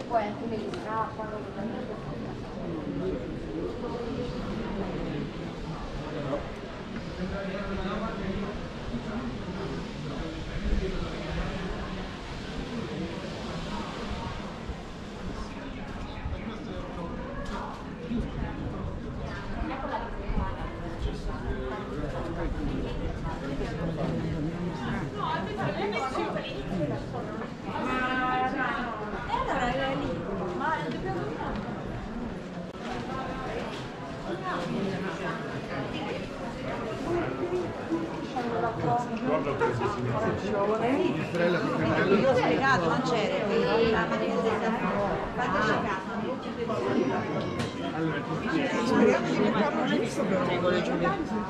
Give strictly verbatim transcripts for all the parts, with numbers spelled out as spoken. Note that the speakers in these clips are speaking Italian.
poi anche lì scappano. Io ho spiegato, non c'era, la mattina speriamo di non averlo visto per un regolo Giulia.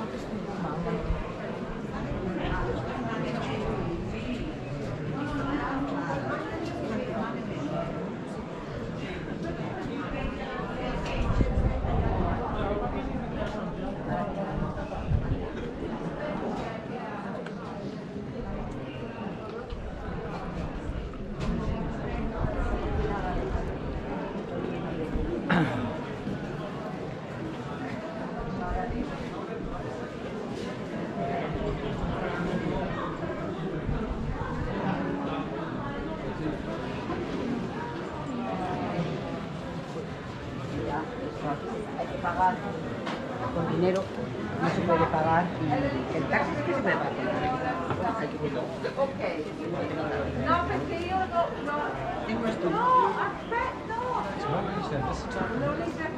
Hay que pagar con dinero, no se puede pagar y el taxi sí que se puede pagar. Hay que pagar. Ok. No, perché io no, no. Di questo No, aspetta, no. Non è già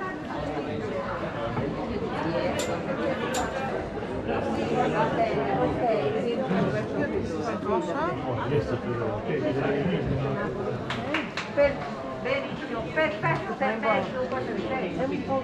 va bene, ok. Per, benissimo, perfetto, perfetto. È un po'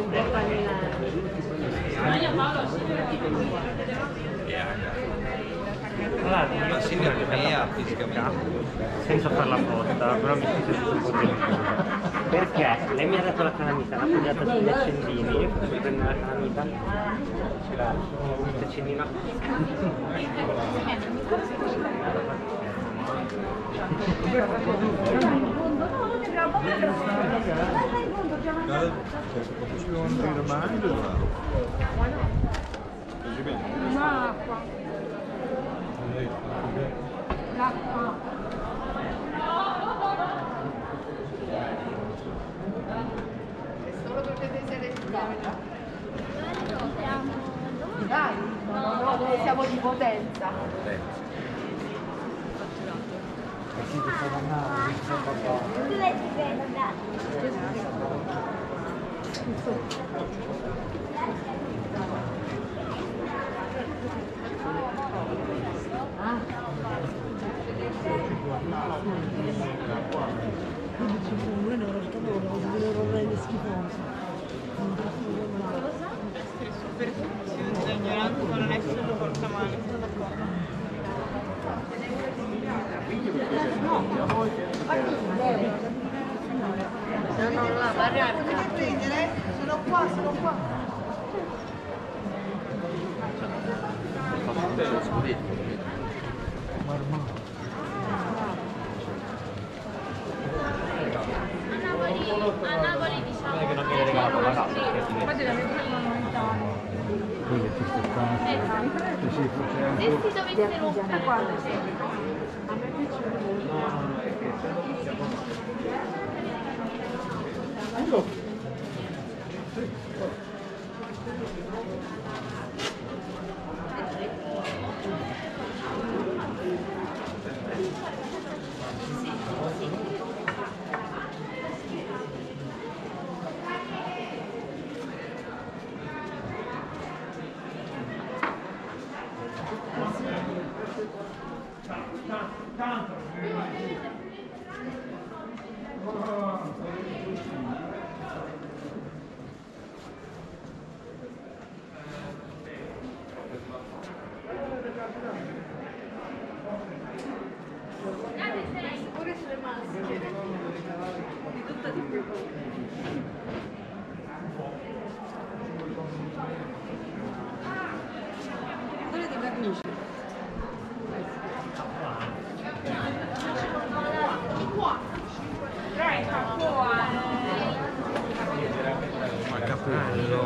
Ma Silvia come è fisicamente? Senza farla apposta, però mi si sente un po' deluso. Perché lei mi ha dato la calamita, l'ha appoggiata sugli accendini, io potevo prendere la calamita, c'era l'accendino. L'acqua. L'acqua. È solo perché devi essere esplosiva. Dai, no, no, noi siamo di potenza. Dove ti vedo? noi non lo sapevamo, non rende schifoso. Essere super ignorante, ma non essere una porta male, sono d'accordo. No, no, la barriera. Devi prendere? Sono qua, sono qua. A Napoli diciamo Non è che non viene regalato la casa, Poi deve avere una novità. se si dovesse rompere Pure sulle maschere. Di tutta di più. Quelle di vernice. Qua. Tre. Ma cappello.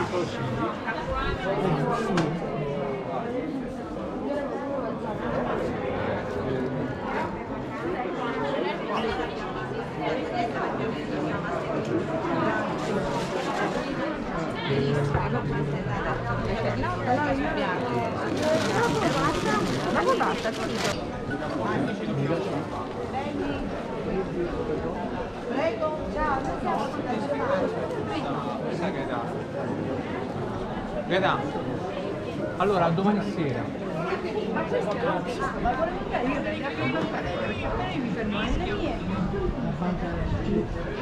Prego, ciao, noi siamo condizionati. Gaetano, allora a domani sera. Ma questo è ma volete io devo accompagnare perché a me mi fermo nelle mie.